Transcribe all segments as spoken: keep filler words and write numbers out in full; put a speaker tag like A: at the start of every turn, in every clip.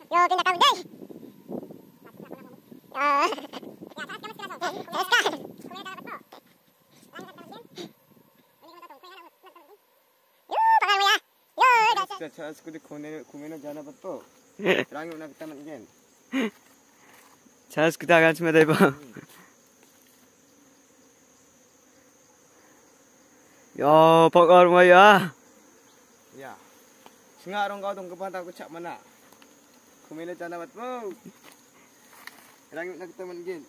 A: Yo, pindah kau deh. Ya, saat kamu sekarang. Teruskan. Kumain dapat po. Lanjut terus din. Balik mo to tong kuya na. Yo, bakal mo ya. Yo,
B: 자, 자, 스쿠디 고메노 고메노 자나 봤어. 랑이 오나 그때만 이제.
C: 자, 스쿠다 같이 매다 봐. 야, bakar mo ya.
B: Ya. Singarong kau tong kepada aku cak mana. Gomeno jaana 봤어. 랑이 오나 그때만 이제.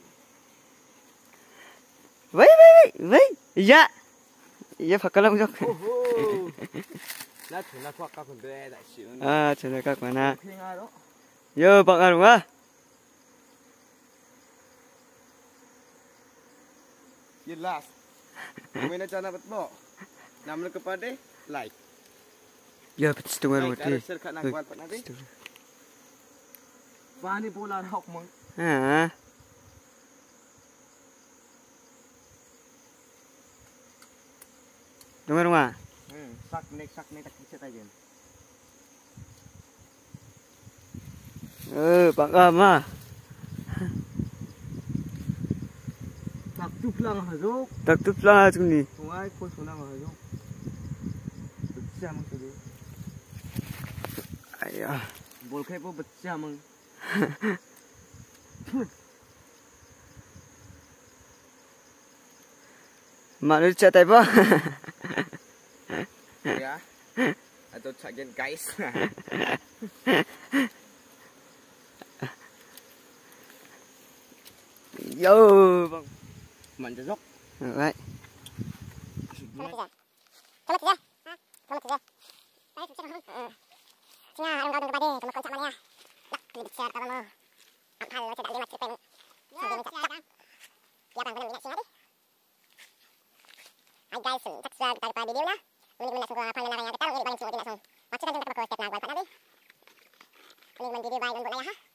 C: Wait, wait, wait, wait. Ya. Ya, bakal mo jok.
B: 오호. 나 전화 또 아까 근데 나 쉬운.
C: 아, 전화 갖고 나.
B: 핑하러.
C: Yo, bakar mo.
B: Jelas. Gomeno jaana 봤어. Namun kepada like.
C: Ya, betul tu baru
B: Like,
C: tu.
B: share kat nak buat nanti. Pani bola hok mong.
C: Ha. Dengar rumah.
B: Hmm, sak nek sak nek tak bisa aja.
C: Eh, bakar mah.
B: Tak tu pulang hazuk.
C: Tak tu pelang aku ni.
B: Sungai ko sunang hazuk. Becah mong tu.
C: Ayah.
B: Bol kai po becah mong.
C: Mak lu chat apa?
B: Ya. Atau cagen guys.
C: Yo, bang.
B: Manja sok.
C: Alright.
A: Selamat kerja. Selamat kerja. Baik, kerja. Sina, arung kau tong kepada, tong kau cak mana ya. Nak pilih bicara apa mau. Ampal lo cedak lima cerpen. Sambil mencak cak. Ya bang, benar minat sini. Hai guys, subscribe daripada video na. Unik muna sungguh apa yang larang yang kita, unik balik sungguh dinasong. Macam kan kita bakal step na buat nanti. Unik man video baik untuk naya ha.